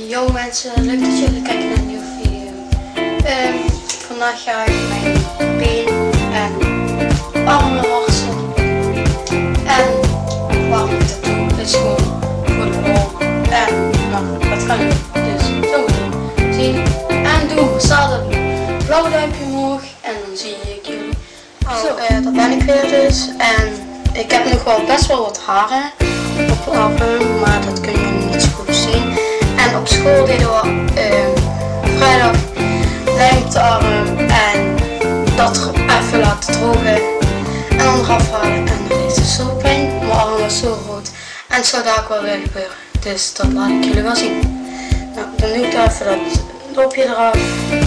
Yo mensen, leuk dat jullie kijken naar een nieuwe video. Vandaag ga ik mijn been en armen harsen. En waarom ik dat doe, is gewoon voor de lol. En nou, wat gaan we doen? Dus zo meteen zien en doen. Hetzelfde doen. Blauw duimpje omhoog en dan zie ik jullie. Zo, dat ben ik weer dus. En ik heb nog wel best wel wat haren op de armen, maar dat kunnen jullie niet zo goed zien. En op school deden we vrijdag lijm op de arm en dat even laten drogen en dan eraf halen. En dat deed dus zo pijn. Mijn arm was zo groot en het zou daar ook wel weer gebeuren. Dus dat laat ik jullie wel zien. Nou, dan doe ik even dat dopje eraf.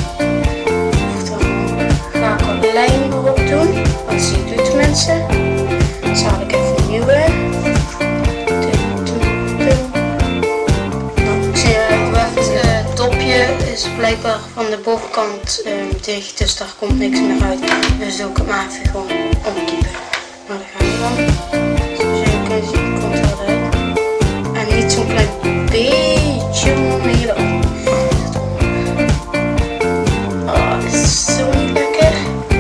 Dan ga ik wat lijm erop doen. Wat zie je doet mensen. Dan zal ik even een nieuwe. Is blijkbaar van de bovenkant dicht, dus daar komt niks meer uit. Dus doe ik het maar even gewoon omkiepen. Nou, daar gaan we dan. Zoals jullie kunnen zien, komt het eruit. En niet zo'n klein beetje, maar meer op. Oh, dit is zo niet lekker.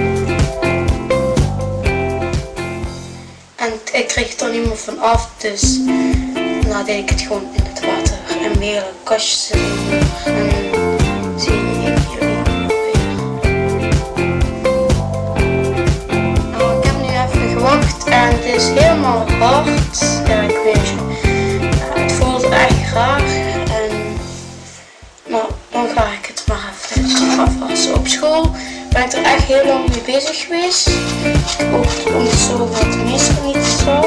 En ik kreeg het er niet meer van af, dus nou deed ik het gewoon in het water. En weer een kastje en zie ik jullie weer. Nou, ik heb nu even gewacht en het is helemaal hard. Ja, ik weet niet. Het voelt echt raar. En nou, dan ga ik het maar even afwassen. Op school ben ik er echt heel lang mee bezig geweest. Ook om te zorgen dat de meester niet zag.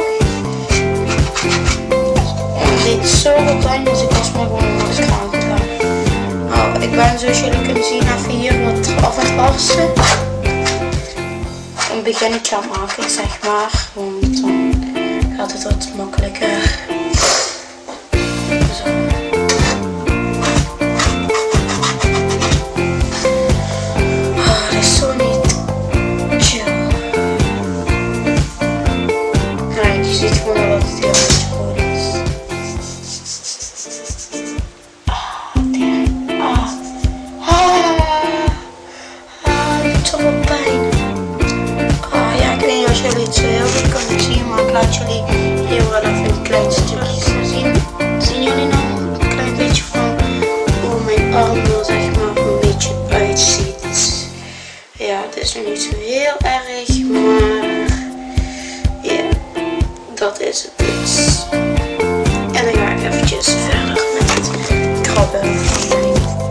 Het deed zoveel pijn, dus ik was maar gewoon naar de kraan gegaan. Nou, ik ben zoals jullie kunnen zien even hier wat af het harsen. Een beginnetje aan maken, zeg maar. Want dan gaat het wat makkelijker. Zo. Oh, dat is zo niet chill. Nou, je ziet gewoon dat het heel goed is. Jullie het zo heel goed kunnen zien, maar ik laat jullie hier wel even een klein stukje zien. Zien jullie nou een klein beetje van hoe mijn arm er zeg maar een beetje uitziet? Ja, het is nu niet zo heel erg, maar ja, dat is het dus. En dan ga ik eventjes verder met het krabben van mijn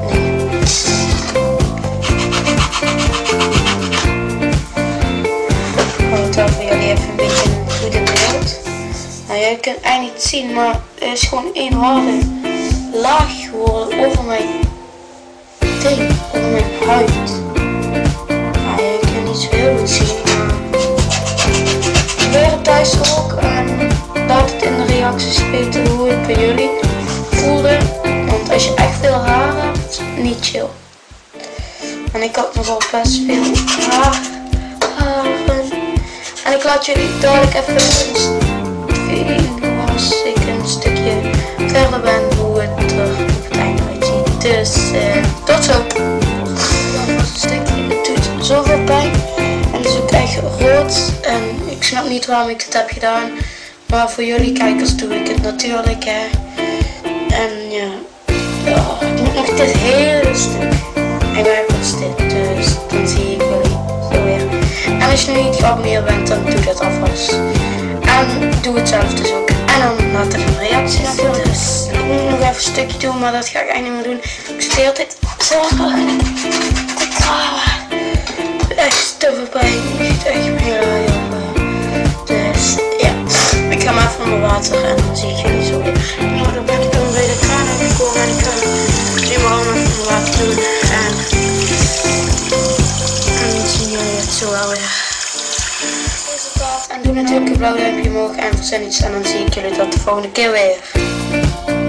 voor jullie even een beetje goed in beeld. Nou, jullie kunnen het eigenlijk niet zien, maar er is gewoon één harde laag geworden over mijn ding, over mijn huid. Nou, jullie kunnen niet zo heel goed zien, maar probeer het thuis ook en laat het in de reacties weten hoe het bij jullie voelde. Want als je echt veel haar hebt, niet chill. En ik had nogal best veel haren. En ik laat jullie dadelijk even zien als ik een stukje verder ben hoe het er op het einde uitziet. Dus tot zo. Dat was een stukje, het doet zoveel pijn en het is ook echt rood. En ik snap niet waarom ik het heb gedaan. Maar voor jullie kijkers doe ik het natuurlijk. Hè. En ja, ik moet nog dit hele stuk. En wij was dit, dus dan zie ik jullie zo weer. En als je nog niet geabonneerd bent, dan doe dat alvast. En doe het zelf dus ook. En dan laat even een reactie achter. Dus ik moet nog even een stukje doen, maar dat ga ik eigenlijk niet meer doen. Ik zit de hele tijd zelf te krabben. Echt te veel pijn. Echt heel pijn. Dus ja, ik ga maar even onder water en dan zie ik jullie zo weer. Nou, dan ben ik dan bij de kraan gekomen en ik ga nu maar allemaal even onder water doen. En dan zien jullie het zo wel weer. En doe natuurlijk een blauw duimpje omhoog en verzend iets en dan zie ik jullie dat de volgende keer weer.